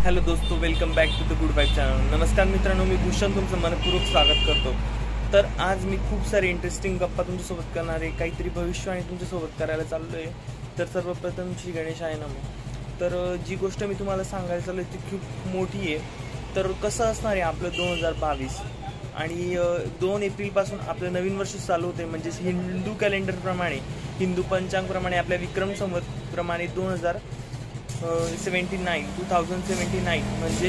Hello दोस्तों, welcome back to the good vibe channel. नमस्कार मित्रांनो, मी भूषण तुमचं मनपूर्वक स्वागत करतो। तर आज मी खूप सारे इंटरेस्टिंग गप्पा तुमच्यासोबत करणार आहे, काहीतरी भविष्यवाणी तुमच्यासोबत करायला चाललो आहे। तर सर्वप्रथम श्री गणेश आहे ना मग तर जी गोष्ट मी तुम्हाला सांगायला चाललो ती खूप मोठी आहे। तर कसं असणार आहे आपलं 2022 आणि 2 एप्रिलपासून आपलं नवीन वर्ष चालू होते, म्हणजे हिंदू कॅलेंडरप्रमाणे, हिंदू पंचांगप्रमाणे, आपल्या विक्रम संवतप्रमाणे 2079 म्हणजे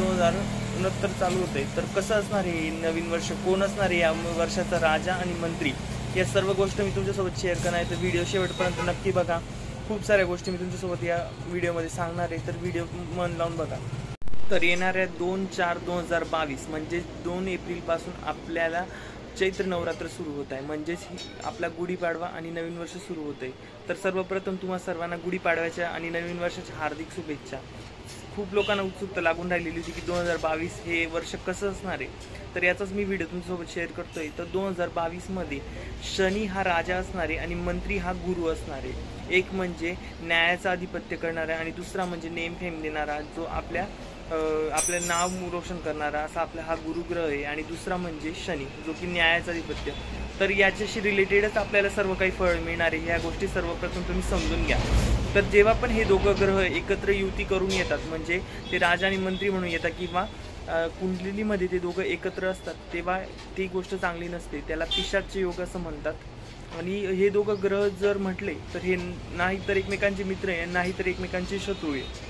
2069 चालू होते। तर कसं असणार हे नवीन वर्ष, कोण असणार आहे या वर्षाचा राजा आणि मंत्री, या सर्व गोष्टी मी तुमच्यासोबत शेअर करणार आहे। तर व्हिडिओ शेवटपर्यंत नक्की बघा, खूप साऱ्या गोष्टी मी तुमच्यासोबत या व्हिडिओमध्ये सांगणार आहे, तर व्हिडिओ मन लावून बघा। तर येणाऱ्या 2/4/2022 म्हणजे 2 एप्रिलपासून आपल्याला चैत्र नवरात्र सुरू होत आहे, म्हणजेच आपला गुढीपाडवा आणि नवीन वर्ष सुरू होत आहे। तर सर्वप्रथम तुम्हा सर्वांना गुढीपाडव्याच्या आणि नवीन वर्षाच्या हार्दिक शुभेच्छा। खूप लोकांना उत्सुकता लागून राहिलेली होती की 2022 हे वर्ष कसं असणार आहे, तर याचाच मी व्हिडिओ तुमच्यासोबत शेअर करतोय। तर 2022 मध्ये शनी हा राजा असणार आहे आणि मंत्री हा गुरु असणार आहे। एक म्हणजे न्यायाचं आधिपत्य करणारा आणि दुसरा म्हणजे नेम फेम देणारा, जो आपलं नाव रोशन करणारा असा आपला हा गुरुग्रह आहे। आणि दुसरा म्हणजे शनी, जो की न्यायाचा अधिपत्य। तर याच्याशी रिलेटेडच आपल्याला सर्व काही फळ मिळणार आहे, ह्या गोष्टी सर्वप्रथम तुम्ही समजून घ्या। तर जेव्हा पण हे दोघं ग्रह एकत्र युती करून येतात, म्हणजे ते राजा आणि मंत्री म्हणून येतात किंवा कुंडलीमध्ये ते दोघं एकत्र असतात, तेव्हा ती गोष्ट चांगली नसते, त्याला पिशाच्य योग असं म्हणतात। आणि हे दोघं ग्रह जर म्हटले तर हे नाही तर एकमेकांचे मित्र आहे, नाही तर एकमेकांचे शत्रू आहे।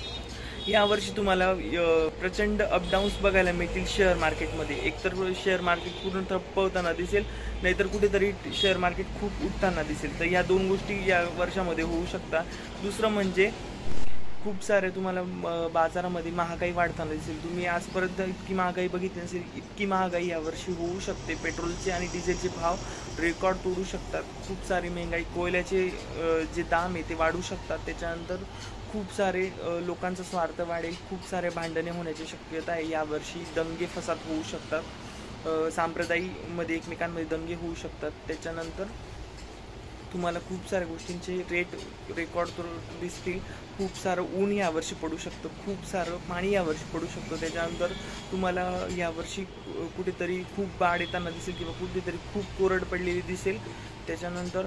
यावर्षी तुम्हाला प्रचंड अपडाऊन्स बघायला मिळतील शेअर मार्केटमध्ये। एकतर शेअर मार्केट पूर्ण ठप्प होताना दिसेल, नाहीतर कुठेतरी शेअर मार्केट खूप उठताना दिसेल। तर या दोन गोष्टी या वर्षामध्ये होऊ शकतात। दुसरं म्हणजे खूप सारे तुम्हाला बाजारामध्ये महागाई वाढताना दिसेल। तुम्ही आजपर्यंत इतकी महागाई बघितली नसेल, इतकी महागाई यावर्षी होऊ शकते। पेट्रोलचे आणि डिझेलचे भाव रेकॉर्ड तोडू शकतात। खूप सारी महागाई, कोयल्याचे जे दाम आहे ते वाढू शकतात। त्याच्यानंतर खूप सारे लोकांचा स्वार्थ वाढेल, खूप सारे भांडणे होण्याची शक्यता आहे। यावर्षी दंगे फसाद होऊ शकतात, सांप्रदायीमध्ये एकमेकांमध्ये दंगे होऊ शकतात। त्याच्यानंतर तुम्हाला खूप साऱ्या गोष्टींचे रेकॉर्ड दिसतील। खूप सारं ऊन यावर्षी पडू शकतं, खूप सारं पाणी यावर्षी पडू शकतं। त्याच्यानंतर तुम्हाला यावर्षी कुठेतरी खूप बाढ येताना दिसेल किंवा कुठेतरी खूप कोरड पडलेली दिसेल। त्याच्यानंतर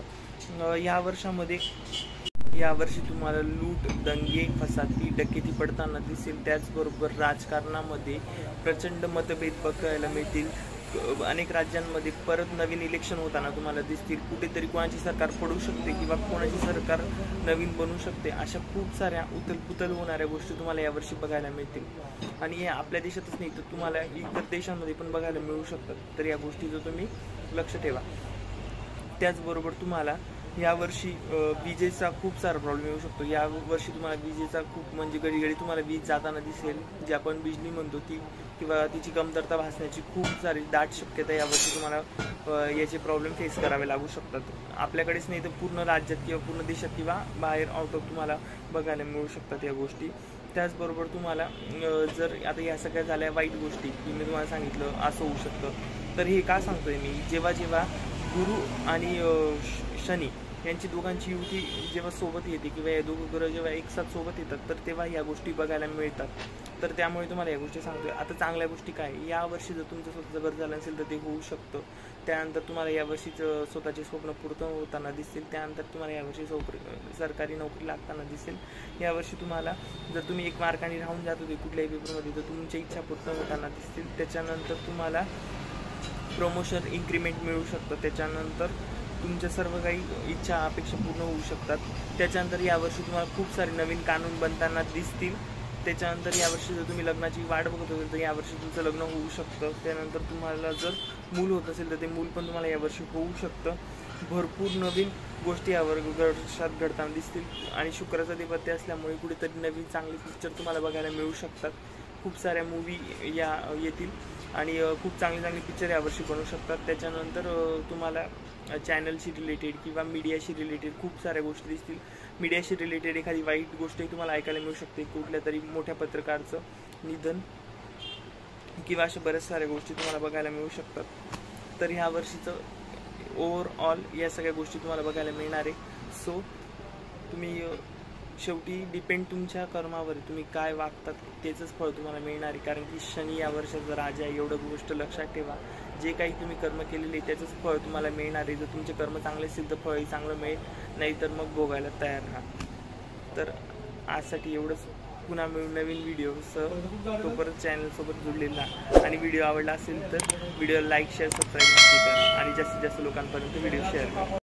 यावर्षी तुम्हाला लूट, दंगे, फसादी, डकेती पडताना दिसेल। त्याचबरोबर राजकारणामध्ये प्रचंड मतभेद बघायला मिळतील। अनेक राज्यांमध्ये परत नवीन इलेक्शन होताना तुम्हाला दिसतील। कुठेतरी कोणाची सरकार पडू शकते किंवा कोणाची सरकार नवीन बनू शकते। अशा खूप साऱ्या उथलपुथल होणाऱ्या गोष्टी तुम्हाला यावर्षी बघायला मिळतील। आणि हे आपल्या देशातच नाही तर तुम्हाला इतर देशांमध्ये पण बघायला मिळू शकतात। तर या गोष्टीचं तुम्ही लक्ष ठेवा। त्याचबरोबर तुम्हाला यावर्षी विजेचा खूप सारा प्रॉब्लेम येऊ शकतो। यावर्षी तुम्हाला विजेचा खूप म्हणजे घडी तुम्हाला वीज जाताना दिसेल, जी आपण बिजली म्हणतो ती, किंवा तिची कमतरता भासण्याची खूप सारी दाट शक्यता यावर्षी तुम्हाला याचे प्रॉब्लेम फेस करावे लागू शकतात। आपल्याकडेच नाही तर पूर्ण राज्यात किंवा पूर्ण देशात किंवा बाहेर आउट ऑफ तुम्हाला बघायला मिळू शकतात या गोष्टी। त्याचबरोबर तुम्हाला जर आता या सगळ्या झाल्या वाईट गोष्टी की मी तुम्हाला सांगितलं असं होऊ शकतं, तर हे का सांगतोय मी, जेव्हा गुरु आणि शनी यांची दोघांची युती जेव्हा सोबत येते किंवा या दोघं ग्रह जेव्हा एक साथ सोबत येतात, तर तेव्हा या गोष्टी बघायला मिळतात। तर त्यामुळे तुम्हाला या गोष्टी सांगतोय। आता चांगल्या गोष्टी काय, यावर्षी जर तुमचं स्वतःचं घर झालं असेल तर ते होऊ शकतं। त्यानंतर तुम्हाला यावर्षीच स्वतःचे स्वप्न पूर्ण होताना दिसतील। त्यानंतर तुम्हाला यावर्षी सरकारी नोकरी लागताना दिसेल। यावर्षी तुम्हाला जर तुम्ही एक मार्काने राहून जात होते कुठल्याही पेपरमध्ये, तर तुमच्या इच्छा पूर्ण होताना दिसतील। त्याच्यानंतर तुम्हाला प्रमोशन, इन्क्रीमेंट मिळू शकतं। त्याच्यानंतर तुमच्या सर्व काही इच्छा अपेक्षा पूर्ण होऊ शकतात। त्याच्यानंतर यावर्षी तुम्हाला खूप सारे नवीन कानून बनताना दिसतील। त्याच्यानंतर यावर्षी जर तुम्ही लग्नाची वाट बघत असेल तर यावर्षी तुमचं लग्न होऊ शकतं। त्यानंतर तुम्हाला जर मूल होत असेल तर ते मूल पण तुम्हाला यावर्षी होऊ शकतं। भरपूर नवीन गोष्टी यावर वर्षात घडताना दिसतील। आणि शुक्राचा अधिपत्य असल्यामुळे कुठेतरी नवीन चांगले पिक्चर तुम्हाला बघायला मिळू शकतात। खूप साऱ्या मूवी येतील आणि खूप चांगले पिक्चर यावर्षी बनू शकतात। त्याच्यानंतर तुम्हाला चॅनलशी रिलेटेड किंवा मीडियाशी रिलेटेड खूप साऱ्या गोष्टी दिसतील। मीडियाशी रिलेटेड एखादी वाईट गोष्टही तुम्हाला ऐकायला मिळू शकते, कुठल्या तरी मोठ्या पत्रकाराचं निधन किंवा अशा बऱ्याच साऱ्या गोष्टी तुम्हाला बघायला मिळू शकतात। तर ह्या वर्षीचं ओव्हरऑल या सगळ्या गोष्टी तुम्हाला बघायला मिळणार आहे। सो तुम्ही शेवटी डिपेंड तुमच्या कर्मावर, तुम्ही काय वागतात त्याचंच फळ तुम्हाला मिळणार आहे. कारण की शनी या वर्षाचा राजा आहे, एवढं गोष्ट लक्षात ठेवा. जे काही तुम्ही कर्म केलेले त्याचंच फळ तुम्हाला मिळणार आहे. जर तुमचे कर्म चांगले असतील तर फळही चांगलं मिळेल, नाही तर मग भोगायला तयार राहा. तर आजसाठी एवढंच. पुन्हा मिळून नवीन व्हिडिओसह तोपर्यंत चॅनलसोबत जुळलेला. आणि व्हिडिओ आवडला असेल तर व्हिडिओला लाईक शेअर सबस्क्राईब नक्की करा आणि जास्तीत जास्त लोकांपर्यंत व्हिडिओ शेअर करा.